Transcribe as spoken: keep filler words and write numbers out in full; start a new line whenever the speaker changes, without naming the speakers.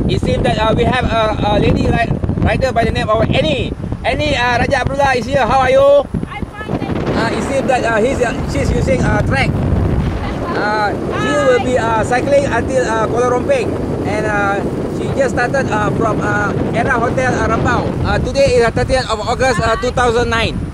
It seems that uh, we have a, a lady rider by the name of Annie. Annie, uh, Raja Abdullah is here. How are you?
I'm fine, thank you.
Uh, it seems that uh, he's, uh, she's using a uh, track. Uh, she will be uh, cycling until uh, Kuala Rompin, and uh, she just started uh, from uh, Era Hotel uh, Bahau. Uh, today is the thirtieth of August uh, two thousand nine.